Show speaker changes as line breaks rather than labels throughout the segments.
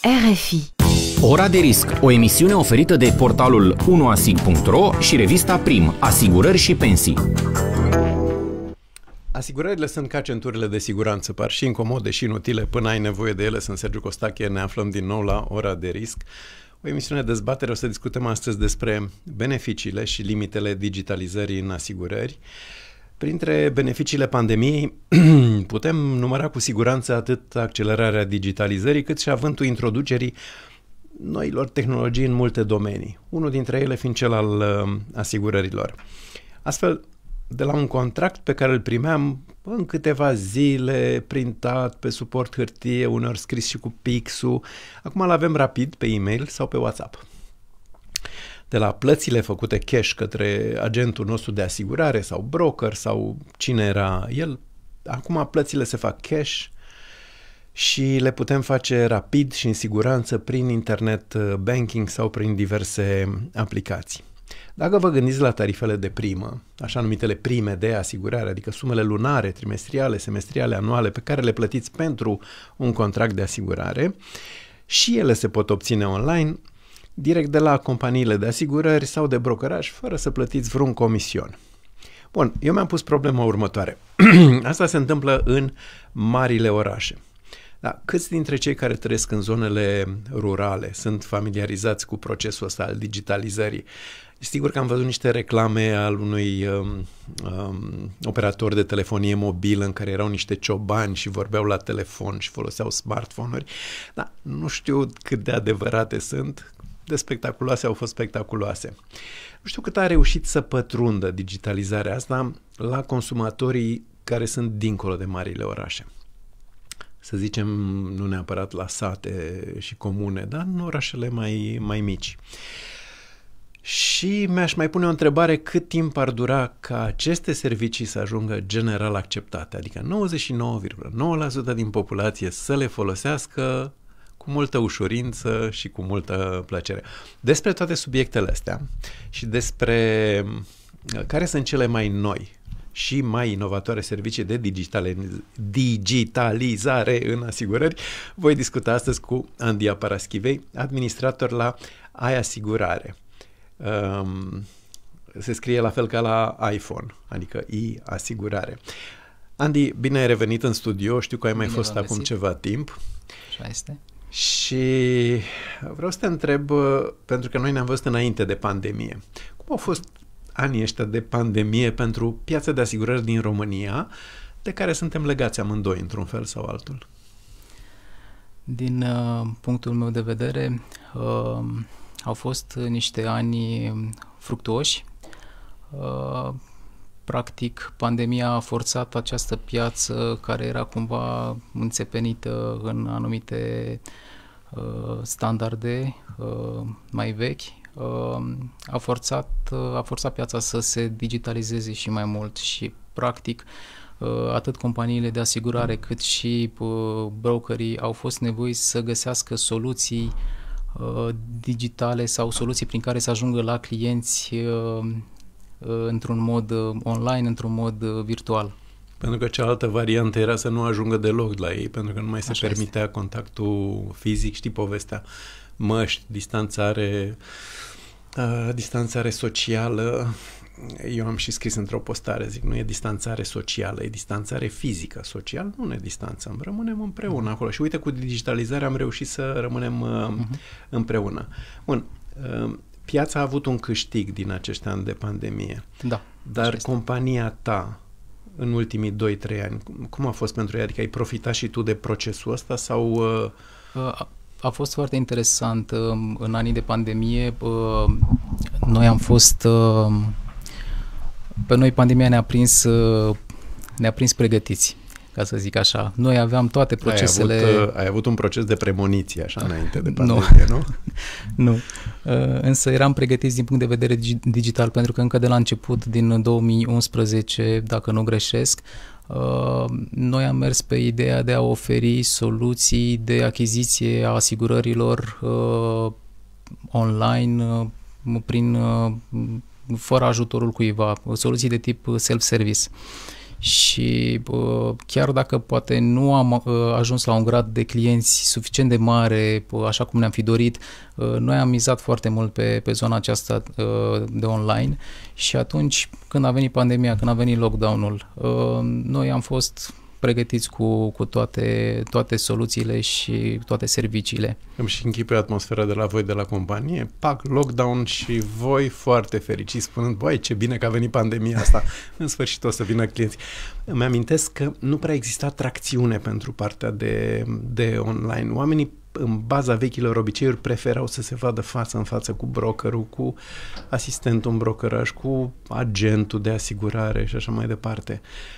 RFI.
Ora de risc, o emisiune oferită de portalul 1asig.ro și revista Prim, Asigurări și Pensii.
Asigurările sunt ca centurile de siguranță, par și incomode și inutile până ai nevoie de ele. Sunt Sergiu Costache, ne aflăm din nou la Ora de risc. O emisiune de dezbatere, o să discutăm astăzi despre beneficiile și limitele digitalizării în asigurări. Printre beneficiile pandemiei putem număra cu siguranță atât accelerarea digitalizării, cât și avântul introducerii noilor tehnologii în multe domenii, unul dintre ele fiind cel al asigurărilor. Astfel, de la un contract pe care îl primeam în câteva zile, printat pe suport hârtie, uneori scris și cu pixul, acum îl avem rapid pe e-mail sau pe WhatsApp. De la plățile făcute cash către agentul nostru de asigurare sau broker sau cine era el, acum plățile se fac cash și le putem face rapid și în siguranță prin internet banking sau prin diverse aplicații. Dacă vă gândiți la tarifele de primă, așa numitele prime de asigurare, adică sumele lunare, trimestriale, semestriale, anuale pe care le plătiți pentru un contract de asigurare, și ele se pot obține online, direct de la companiile de asigurări sau de brokeraj, fără să plătiți vreun comision. Bun, eu mi-am pus problema următoare. Asta se întâmplă în marile orașe. Da, câți dintre cei care trăiesc în zonele rurale sunt familiarizați cu procesul ăsta al digitalizării? Sigur că am văzut niște reclame al unui operator de telefonie mobilă în care erau niște ciobani și vorbeau la telefon și foloseau smartphone-uri, dar nu știu cât de adevărate sunt. De spectaculoase au fost spectaculoase. Nu știu cât a reușit să pătrundă digitalizarea asta la consumatorii care sunt dincolo de marile orașe. Să zicem, nu neapărat la sate și comune, dar în orașele mai mici. Și mi-aș mai pune o întrebare: cât timp ar dura ca aceste servicii să ajungă general acceptate? Adică 99,9% din populație să le folosească cu multă ușurință și cu multă plăcere. Despre toate subiectele astea și despre care sunt cele mai noi și mai inovatoare servicii de digitalizare în asigurări, voi discuta astăzi cu Andia Paraschivei, administrator la iAsigurare. Se scrie la fel ca la iPhone, adică iAsigurare. Andy, bine ai revenit în studio, știu că ai mai fost acum ceva timp.
Așa este.
Și vreau să te întreb, pentru că noi ne-am văzut înainte de pandemie, cum au fost anii ăștia de pandemie pentru piața de asigurări din România, de care suntem legați amândoi într-un fel sau altul?
Din punctul meu de vedere, au fost niște ani fructuoși. Practic, pandemia a forțat această piață care era cumva înțepenită în anumite standarde mai vechi. A forțat piața să se digitalizeze și mai mult și, practic, atât companiile de asigurare cât și brokerii au fost nevoiți să găsească soluții digitale sau soluții prin care să ajungă la clienți într-un mod online, într-un mod virtual.
Pentru că cealaltă variantă era să nu ajungă deloc la ei, pentru că nu mai se permitea contactul fizic, știi povestea, măști, distanțare socială. Eu am și scris într-o postare, zic, nu e distanțare socială, e distanțare fizică. Social nu ne distanțăm, rămânem împreună acolo. Și uite, cu digitalizarea am reușit să rămânem împreună. Bun, piața a avut un câștig din acești ani de pandemie.
Da.
Dar compania ta, în ultimii 2-3 ani, cum a fost pentru ea? Adică ai profitat și tu de procesul ăsta sau...
A fost foarte interesant. În anii de pandemie, noi am fost... Pe noi pandemia ne-a prins pregătiți, ca să zic așa. Noi aveam toate procesele...
Ai avut un proces de premoniție, așa, înainte de pandemie, nu?
Nu. Însă eram pregătiți din punct de vedere digital, pentru că încă de la început, din 2011, dacă nu greșesc, noi am mers pe ideea de a oferi soluții de achiziție a asigurărilor online, fără ajutorul cuiva, soluții de tip self-service. și chiar dacă poate nu am ajuns la un grad de clienți suficient de mare, așa cum ne-am fi dorit, noi am mizat foarte mult pe zona aceasta de online și atunci când a venit pandemia, când a venit lockdown-ul, noi am fost pregătiți cu toate soluțiile și toate serviciile.
Îmi și închipui atmosfera de la voi, de la companie, pac, lockdown și voi foarte fericiți, spunând, băi, ce bine că a venit pandemia asta, în sfârșit o să vină clienți. Îmi amintesc că nu prea exista tracțiune pentru partea de online. Oamenii, în baza vechilor obiceiuri, preferau să se vadă față în față cu brokerul, cu asistentul în brokeraj, cu agentul de asigurare și așa mai departe.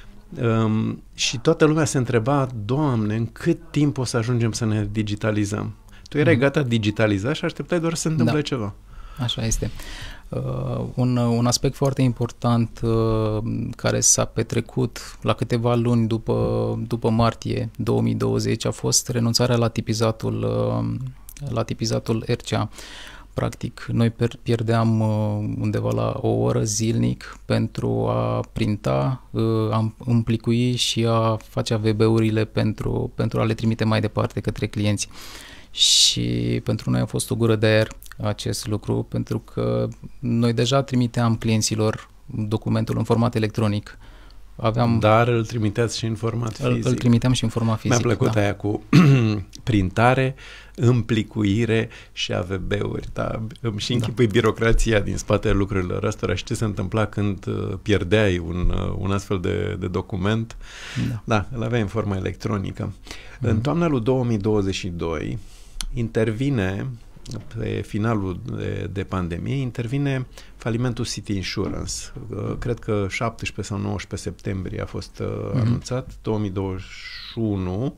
Și toată lumea se întreba, Doamne, în cât timp o să ajungem să ne digitalizăm? Tu erai gata digitalizat și așteptai doar să se întâmple ceva.
Așa este. Un aspect foarte important care s-a petrecut la câteva luni după martie 2020 a fost renunțarea la tipizatul RCA. Practic, noi pierdeam undeva la o oră zilnic pentru a printa, a împlicui și a face AVB-urile pentru a le trimite mai departe către clienți. Și pentru noi a fost o gură de aer acest lucru, pentru că noi deja trimiteam clienților documentul în format electronic.
Dar îl trimiteați și în format fizic.
Îl trimiteam și în format fizic.
Mi-a plăcut aia cu printare, împlicuire și AVB-uri. Da? Îmi și închipui birocrația din spatele lucrurilor astea și ce se întâmpla când pierdeai un astfel de document. Da, îl aveai în formă electronică. În toamna lui 2022 intervine, pe finalul de pandemie, intervine falimentul City Insurance. Cred că 17 sau 19 septembrie a fost anunțat, 2021.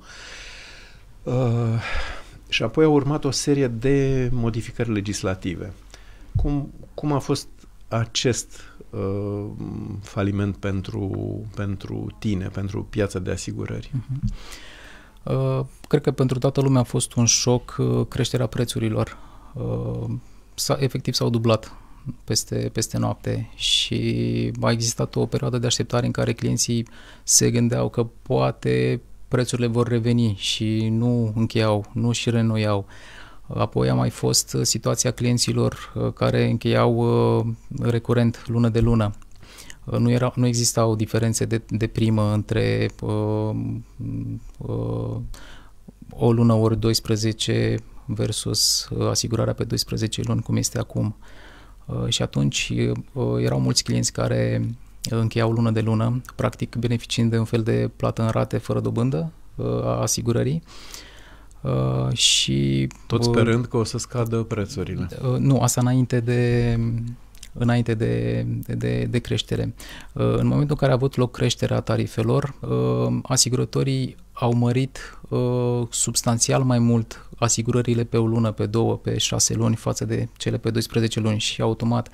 Și apoi a urmat o serie de modificări legislative. Cum a fost acest faliment pentru tine, pentru piața de asigurări?
Cred că pentru toată lumea a fost un șoc creșterea prețurilor. Efectiv s-au dublat peste noapte și a existat o perioadă de așteptare în care clienții se gândeau că poate prețurile vor reveni și nu încheiau, nu și reînnoiau. Apoi a mai fost situația clienților care încheiau recurent lună de lună. Nu existau diferențe de primă între o lună ori 12 versus asigurarea pe 12 luni, cum este acum. Și atunci erau mulți clienți care încheiau lună de lună, practic beneficiind de un fel de plată în rate fără dobândă a asigurării. Și
tot sperând că o să scadă prețurile.
Nu, asta înainte de creștere. În momentul în care a avut loc creșterea tarifelor, asigurătorii au mărit substanțial mai mult asigurările pe o lună, pe două, pe 6 luni față de cele pe 12 luni și automat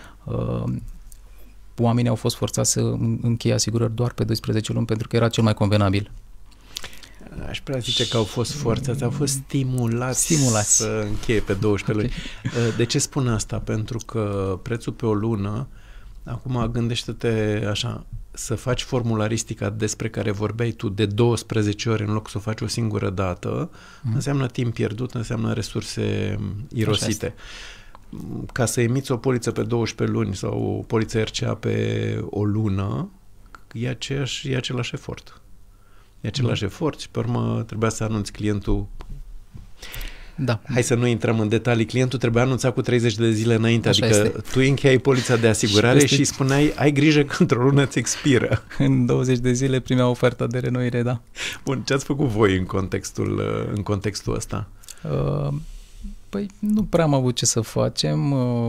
oamenii au fost forțați să încheie asigurări doar pe 12 luni pentru că era cel mai convenabil.
Aș prea zice că au fost forțați, au fost stimulați să încheie pe 12 luni. De ce spun asta? Pentru că prețul pe o lună, acum gândește-te așa, să faci formularistica despre care vorbeai tu de 12 ori în loc să o faci o singură dată, înseamnă timp pierdut, înseamnă resurse irosite. Ca să emiți o poliță pe 12 luni sau o poliță RCA pe o lună, e același efort. E același efort și pe urmă trebuia să anunți clientul.
Da.
Hai să nu intrăm în detalii. Clientul trebuia anunțat cu 30 de zile înainte, așa adică este. Tu încheiai polița de asigurare și spuneai, ai grijă că într-o lună îți expiră.
În 20 de zile primea oferta de renoire, da.
Bun, ce ați făcut voi în contextul ăsta?
Păi nu prea am avut ce să facem.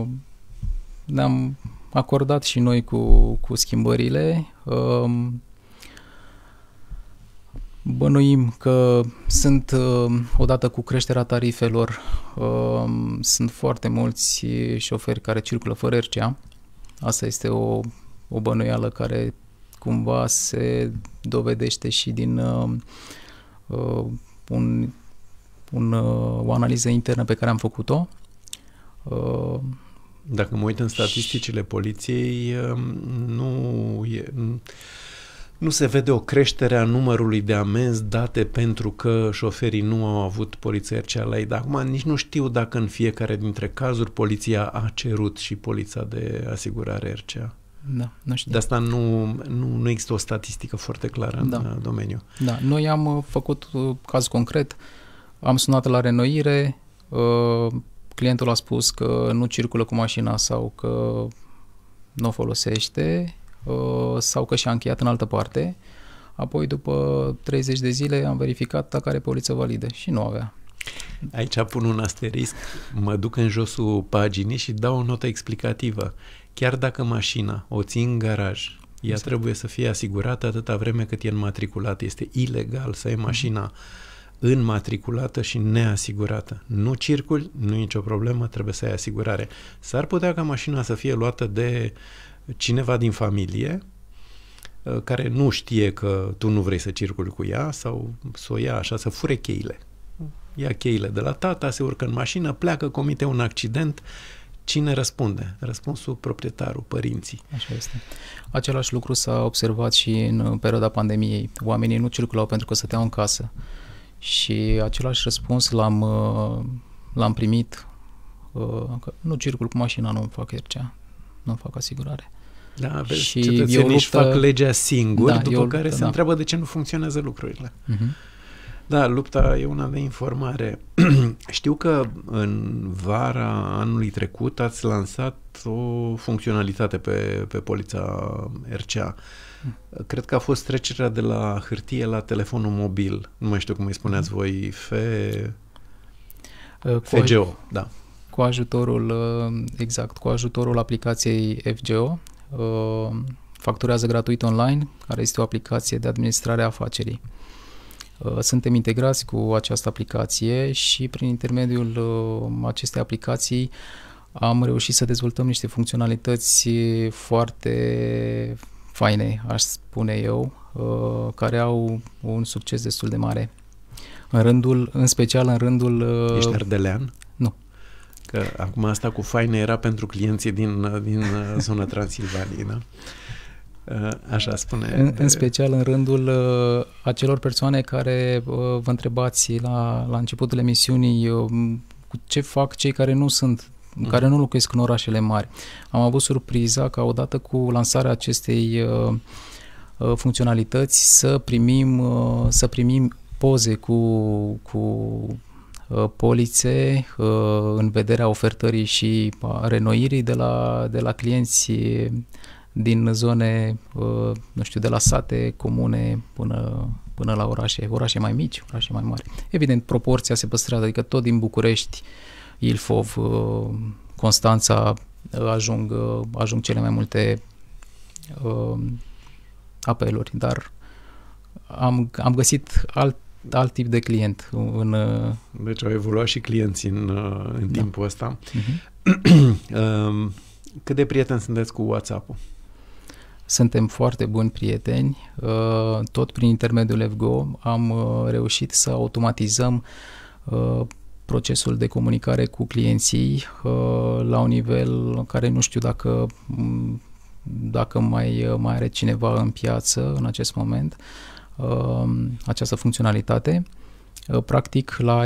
Ne-am acordat și noi cu schimbările. Bănuim că sunt, odată cu creșterea tarifelor, sunt foarte mulți șoferi care circulă fără RCA. Asta este o bănuială care cumva se dovedește și din o analiză internă pe care am făcut-o.
Dacă mă uit în statisticile poliției, nu se vede o creștere a numărului de amenzi date pentru că șoferii nu au avut polița RCA la ei. Dar acum nici nu știu dacă în fiecare dintre cazuri poliția a cerut și polița de asigurare RCA.
Da, nu știu.
De asta nu există o statistică foarte clară în domeniu.
Da, noi am făcut caz concret, am sunat la renoire, clientul a spus că nu circulă cu mașina sau că nu o folosește sau că și-a încheiat în altă parte. Apoi, după 30 de zile, am verificat dacă are poliță validă și nu avea.
Aici pun un asterisc, mă duc în josul paginii și dau o notă explicativă. Chiar dacă mașina o ții în garaj, ea trebuie să fie asigurată atâta vreme cât e înmatriculată. Este ilegal să ai mașina înmatriculată și neasigurată. Nu circuli, nu e nicio problemă, trebuie să ai asigurare. S-ar putea ca mașina să fie luată de cineva din familie care nu știe că tu nu vrei să circuli cu ea sau să o ia așa, să fure cheile. Ia cheile de la tata, se urcă în mașină, pleacă, comite un accident. Cine răspunde? Răspunsul proprietarul, părinții.
Așa este. Același lucru s-a observat și în perioada pandemiei. Oamenii nu circulau pentru că stăteau în casă. Și același răspuns l-am primit că nu circul cu mașina, nu fac RCA, nu fac asigurare.
Da, vezi,
și
cetățenii își fac legea singuri, după care se întreabă de ce nu funcționează lucrurile. Da, lupta e una de informare. Știu că în vara anului trecut ați lansat o funcționalitate pe polița RCA. Cred că a fost trecerea de la hârtie la telefonul mobil. Nu mai știu cum îi spuneați voi, FGO, da.
Cu ajutorul aplicației FGO, facturează gratuit online, care este o aplicație de administrare a afacerii. Suntem integrați cu această aplicație și prin intermediul acestei aplicații am reușit să dezvoltăm niște funcționalități foarte faine, aș spune eu, care au un succes destul de mare. În special în rândul...
Ești ardelean?
Nu.
Că acum asta cu faine era pentru clienții din zona Transilvaniei, da? Așa spune.
În special în rândul acelor persoane care vă întrebați la începutul emisiunii ce fac cei care nu sunt, care nu locuiesc în orașele mari. Am avut surpriza ca odată cu lansarea acestei funcționalități să primim poze cu polițe în vederea ofertării și a renoirii de la clienți din zone, nu știu, de la sate, comune până la orașe mai mici, orașe mai mari. Evident, proporția se păstrează, adică tot din București, Ilfov, Constanța ajung cele mai multe apeluri, dar am găsit alt tip de client.
Deci au evoluat și clienții în timpul ăsta. Cât de prieteni sunteți cu WhatsApp-ul?
Suntem foarte buni prieteni. Tot prin intermediul FGO am reușit să automatizăm procesul de comunicare cu clienții la un nivel care nu știu dacă mai are cineva în piață în acest moment această funcționalitate. Practic, la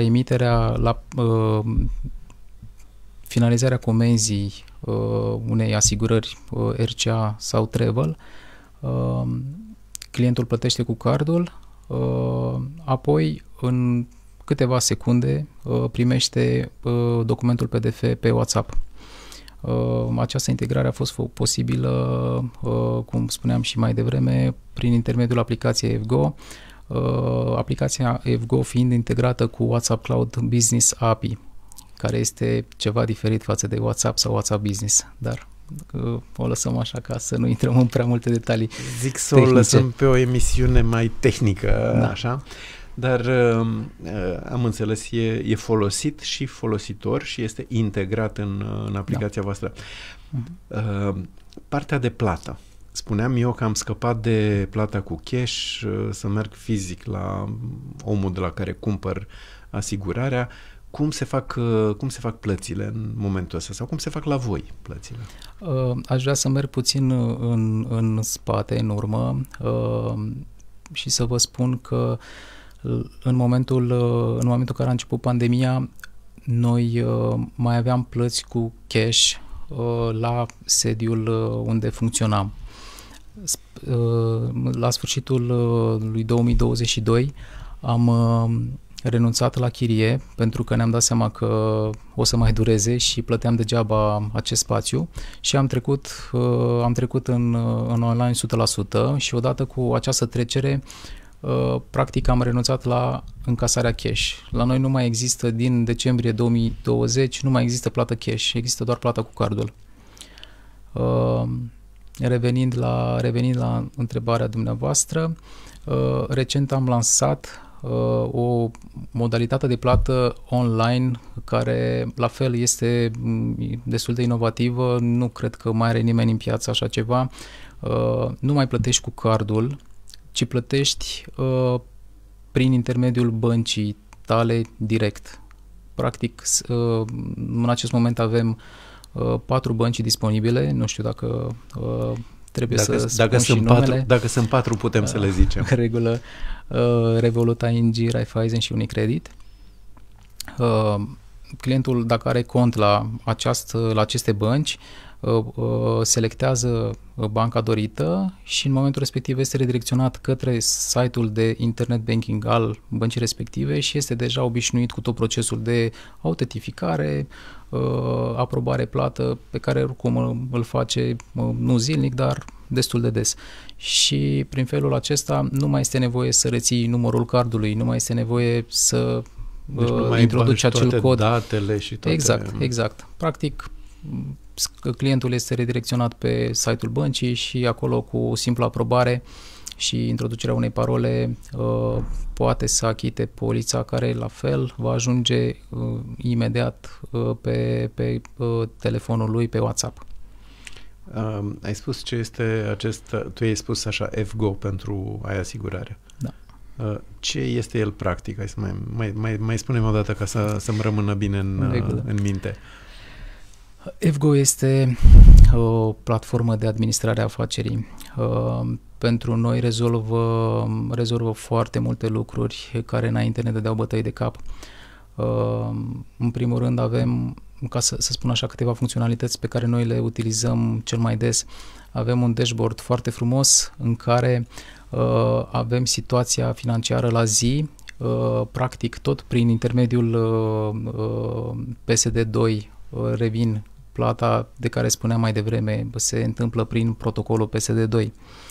finalizarea comenzii unei asigurări RCA sau Travel, clientul plătește cu cardul, apoi în câteva secunde primește documentul PDF pe WhatsApp. Această integrare a fost posibilă, cum spuneam și mai devreme, prin intermediul aplicației FGO, aplicația FGO fiind integrată cu WhatsApp Cloud Business API, care este ceva diferit față de WhatsApp sau WhatsApp Business, dar o lăsăm așa ca să nu intrăm în prea multe detalii.
Zic să o lăsăm pe o emisiune mai tehnică, da. Așa, dar am înțeles, e folosit și folositor și este integrat în aplicația voastră. Partea de plată. Spuneam eu că am scăpat de plata cu cash, să merg fizic la omul de la care cumpăr asigurarea. cum se fac plățile în momentul ăsta sau cum se fac la voi plățile?
Aș vrea să merg puțin în spate, în urmă, și să vă spun că în momentul în care a început pandemia, noi mai aveam plăți cu cash la sediul unde funcționam. La sfârșitul lui 2022 am renunțat la chirie pentru că ne-am dat seama că o să mai dureze și plăteam degeaba acest spațiu și am trecut în online 100% și odată cu această trecere practic am renunțat la încasarea cash. La noi nu mai există, din decembrie 2020, nu mai există plată cash, există doar plata cu cardul. Revenind la întrebarea dumneavoastră, recent am lansat o modalitate de plată online care la fel este destul de inovativă, nu cred că mai are nimeni în piață așa ceva. Nu mai plătești cu cardul, ci plătești prin intermediul băncii tale direct. Practic, în acest moment avem 4 bănci disponibile, nu știu dacă trebuie să spun și numele.
Dacă sunt 4, putem să le zicem.
Regulă, Revolut, ING, Raiffeisen și Unicredit. Clientul, dacă are cont la aceste bănci, selectează banca dorită și în momentul respectiv este redirecționat către site-ul de internet banking al băncii respective și este deja obișnuit cu tot procesul de autentificare, aprobare, plată, pe care oricum îl face nu zilnic, dar destul de des. Și prin felul acesta nu mai este nevoie să reții numărul cardului, nu mai este nevoie să introduci acel cod.
Datele și toate.
Exact. Practic, clientul este redirecționat pe site-ul băncii și acolo cu o simplă aprobare și introducerea unei parole poate să achite polița, care la fel va ajunge imediat pe telefonul lui, pe WhatsApp.
Ai spus ce este tu ai spus așa FGO pentru asigurare.
Da.
Ce este el practic? Hai să mai spune-mi o dată ca să-mi rămână bine în minte.
FGO este o platformă de administrare a afacerii. Pentru noi rezolvă foarte multe lucruri care înainte ne dădeau bătăi de cap. În primul rând avem, ca să spun așa, câteva funcționalități pe care noi le utilizăm cel mai des. Avem un dashboard foarte frumos în care avem situația financiară la zi, practic tot prin intermediul PSD2 revin. Plata de care spuneam mai devreme se întâmplă prin protocolul PSD2.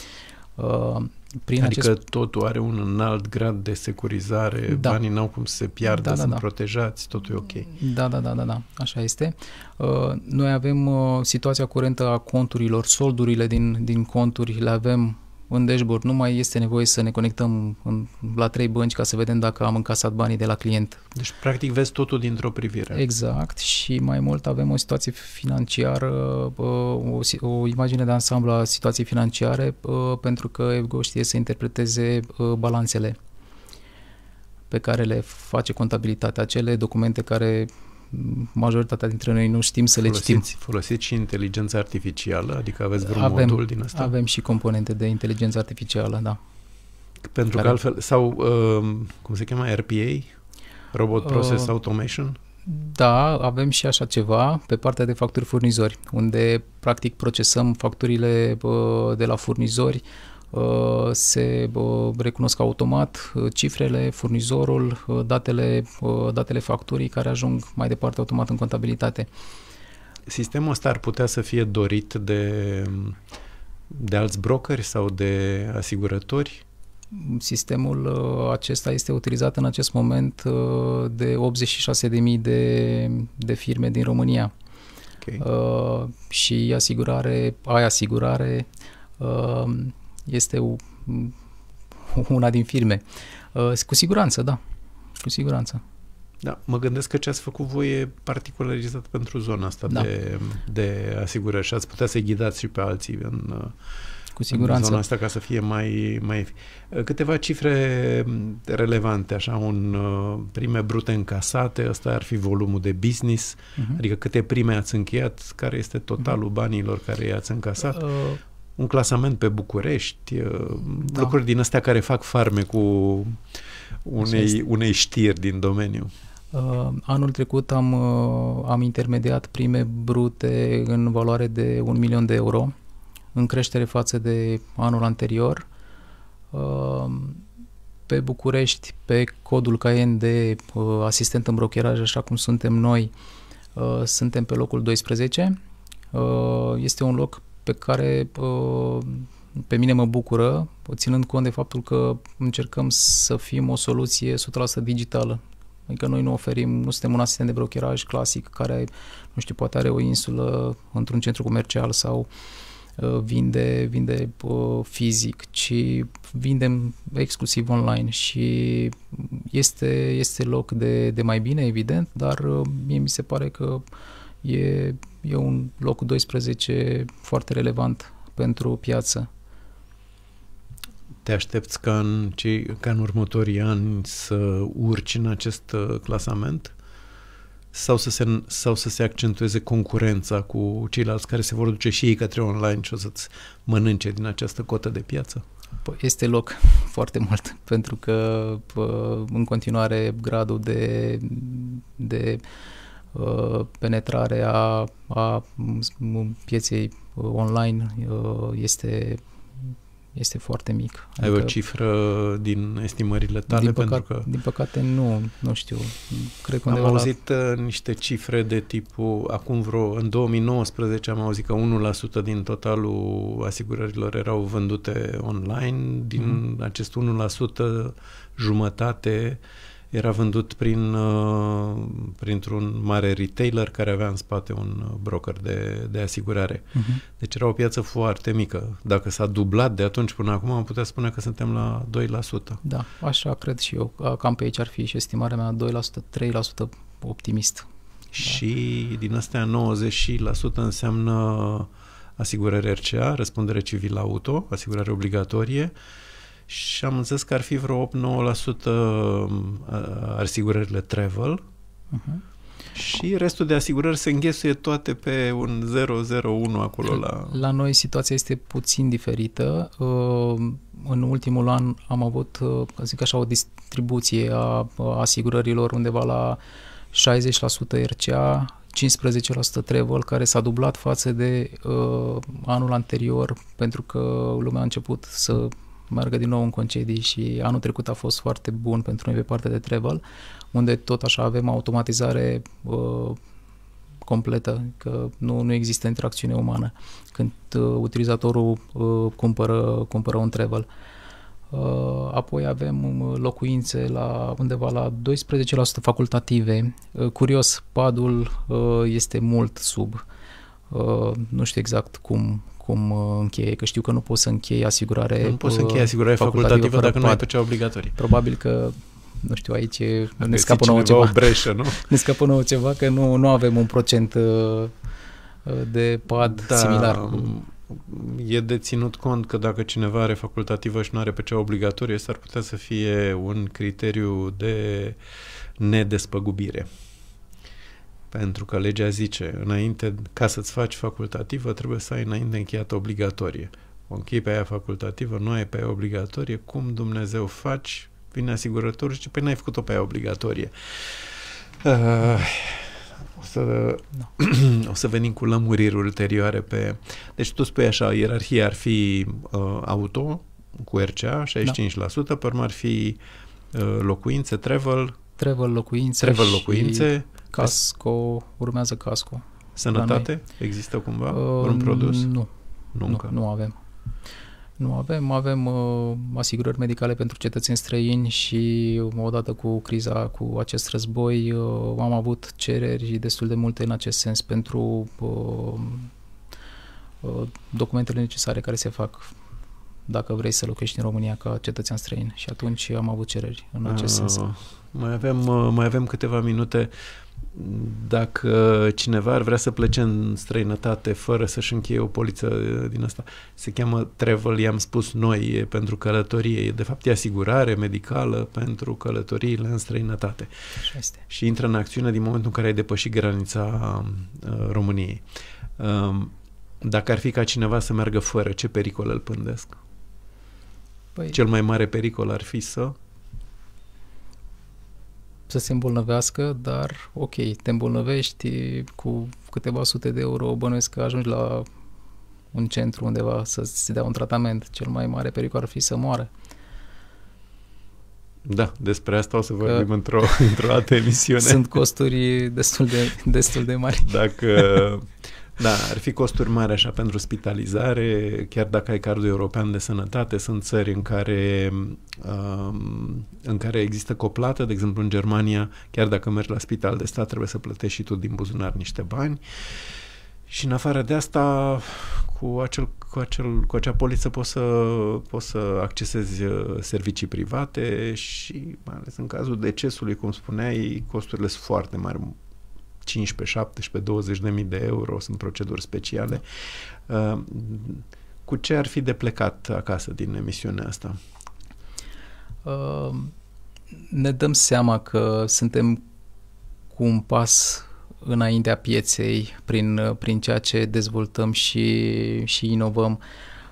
Adică totul are un înalt grad de securizare, banii n-au cum să se piardă, sunt protejați, totul e ok.
Da, așa este. Noi avem situația curentă a conturilor, soldurile din conturi le avem în dashboard. Nu mai este nevoie să ne conectăm la 3 bănci ca să vedem dacă am încasat banii de la client.
Deci, practic, vezi totul dintr-o privire.
Exact. Și mai mult avem o situație financiară, o imagine de ansamblu a situației financiare, pentru că FGO știe să interpreteze balanțele pe care le face contabilitatea, acele documente care majoritatea dintre noi nu știm să le citim.
Folosiți și inteligența artificială? Adică aveți vreun modul din asta?
Avem și componente de inteligență artificială, da.
Pentru că altfel, sau cum se cheamă, RPA? Robot Process Automation?
Da, avem și așa ceva pe partea de facturi furnizori, unde practic procesăm facturile de la furnizori, se recunosc automat cifrele, furnizorul, datele facturii care ajung mai departe automat în contabilitate.
Sistemul ăsta ar putea să fie dorit de alți brokeri sau de asigurători?
Sistemul acesta este utilizat în acest moment de 86.000 de firme din România.
Okay.
Și asigurare este una din firme. Cu siguranță, da. Cu siguranță.
Da, mă gândesc că ce ați făcut voi e particularizat pentru zona asta de asigurări și ați putea să ghidați și pe alții
Cu siguranță.
Zona asta ca să fie mai... Câteva cifre relevante, așa, prime brute încasate, ăsta ar fi volumul de business, adică câte prime ați încheiat, care este totalul banilor care i-ați încasat, un clasament pe București, lucruri din astea care fac farme cu unei știri din domeniu.
Anul trecut am intermediat prime brute în valoare de 1 milion de euro, în creștere față de anul anterior. Pe București, pe codul Cayenne de asistent în brokeraj, așa cum suntem noi, suntem pe locul 12. Este un loc pe care pe mine mă bucură, ținând cont de faptul că încercăm să fim o soluție 100% digitală. Adică noi nu suntem un asistent de brokeraj clasic care, nu știu, poate are o insulă într-un centru comercial sau vinde fizic, ci vindem exclusiv online și este loc de mai bine, evident, dar mie mi se pare că e un loc 12 foarte relevant pentru piață.
Te aștepți ca în următorii ani să urci în acest clasament? Sau să se accentueze concurența cu ceilalți care se vor duce și ei către online și o să-ți mănânce din această cotă de piață?
Este loc foarte mult, pentru că în continuare gradul de penetrare a pieței online este foarte mic.
Ai o cifră din estimările tale?
Din păcate nu știu. Cred că
am auzit niște cifre de tipul, în 2019 am auzit că 1% din totalul asigurărilor erau vândute online, din acest 1% jumătate era vândut printr-un mare retailer care avea în spate un broker de asigurare. Deci era o piață foarte mică. Dacă s-a dublat de atunci până acum, am putea spune că suntem la 2%.
Da, așa cred și eu. Cam pe aici ar fi și estimarea mea 2%, 3% optimist.
Și din astea 90% înseamnă asigurări RCA, răspundere civilă auto, asigurare obligatorie, și am înțeles că ar fi vreo 8-9% asigurările travel și restul de asigurări se înghesuie toate pe un 0,01 acolo
La noi situația este puțin diferită. În ultimul an am avut, ca zic așa, o distribuție a asigurărilor undeva la 60% RCA, 15% travel, care s-a dublat față de anul anterior, pentru că lumea a început să meargă din nou în concedii și anul trecut a fost foarte bun pentru noi pe partea de travel, unde tot așa avem automatizare completă, că nu există interacțiune umană când utilizatorul cumpără un travel. Apoi avem locuințe undeva la 12% facultative. Curios, PAD-ul este mult sub. Nu știu exact cum încheie, că știu că nu poți să închei asigurare
nu poți să închei asigurare facultativă dacă nu ai pe cea obligatorie.
Probabil că, nu știu, aici ne scapă nouă ceva.
O breșă, nu?
Ne scapă nouă ceva, că nu avem un procent de PAD similar.
E de ținut cont că dacă cineva are facultativă și nu are pe cea obligatorie, s-ar putea să fie un criteriu de nedespăgubire. Pentru că legea zice, ca să-ți faci facultativă, trebuie să ai înainte încheiată obligatorie. O închei pe aia facultativă, nu ai pe aia obligatorie, cum Dumnezeu faci? Vine asigurătorul și zice, păi n-ai făcut-o pe aia obligatorie. O să venim cu lămuriri ulterioare pe... Deci tu spui așa, ierarhia ar fi auto cu RCA, 65%, pe urmă ar fi locuințe, travel, locuințe,
casco, urmează casco.
Sănătate? Există cumva un produs?
Nu avem. Avem asigurări medicale pentru cetățeni străini și odată cu criza, cu acest război, am avut cereri destul de multe în acest sens pentru documentele necesare care se fac dacă vrei să locuiești în România ca cetățean străin. Și atunci am avut cereri în acest sens.
Mai avem câteva minute. dacă cineva ar vrea să plece în străinătate fără să-și încheie o poliță din asta, se cheamă travel, i-am spus noi, e pentru călătorie. De fapt, e asigurare medicală pentru călătoriile în străinătate.
Așa este.
Și intră în acțiune din momentul în care ai depășit granița României. Dacă ar fi ca cineva să meargă fără, ce pericol îl pândesc?
Păi,
Cel mai mare pericol ar fi să
se îmbolnăvească, dar ok, te îmbolnăvești cu câteva sute de euro, bănuiesc că ajungi la un centru undeva să-ți dea un tratament. Cel mai mare pericol ar fi să moară.
Da, despre asta o să vorbim într-o altă emisiune.
Sunt costuri destul de mari.
Da, ar fi costuri mari așa pentru spitalizare, chiar dacă ai cardul european de sănătate. Sunt țări în care există coplată, de exemplu în Germania, chiar dacă mergi la spital de stat, trebuie să plătești și tu din buzunar niște bani. Și în afară de asta, cu acea poliță poți să accesezi servicii private și mai ales în cazul decesului, cum spuneai, costurile sunt foarte mari. 15, 17, 20.000 de euro, sunt proceduri speciale. Cu ce ar fi de plecat acasă din emisiunea asta?
Ne dăm seama că suntem cu un pas înaintea pieței prin ceea ce dezvoltăm și inovăm.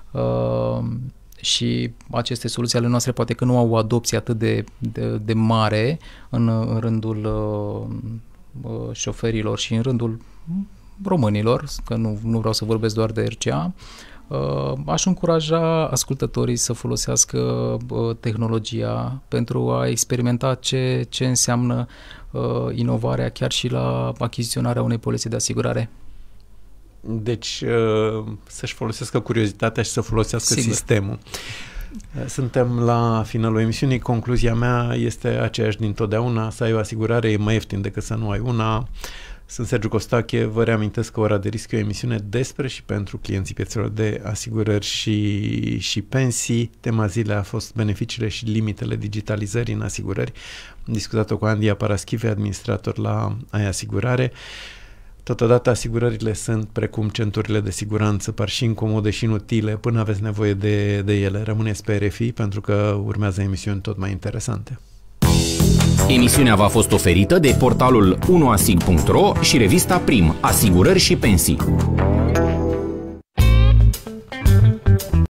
Și aceste soluții ale noastre poate că nu au o adopție atât de mare în rândul șoferilor și în rândul românilor, că nu vreau să vorbesc doar de RCA. Aș încuraja ascultătorii să folosească tehnologia pentru a experimenta ce înseamnă inovarea chiar și la achiziționarea unei polițe de asigurare.
Deci să-și folosească curiozitatea și să folosească sistemul. Suntem la finalul emisiunii. Concluzia mea este aceeași dintotdeauna: să ai o asigurare e mai ieftin decât să nu ai una. Sunt Sergiu Costache, vă reamintesc că Ora de Risc e o emisiune despre și pentru clienții piețelor de asigurări și pensii. Tema zilei a fost beneficiile și limitele digitalizării în asigurări. Am discutat-o cu Andia Paraschive, administrator la AI Asigurare. Totodată, asigurările sunt, precum centurile de siguranță, par și incomode și inutile până aveți nevoie de ele. Rămâneți pe RFI pentru că urmează emisiuni tot mai interesante.
Emisiunea v-a fost oferită de portalul 1asig.ro și revista Prim, Asigurări și Pensii.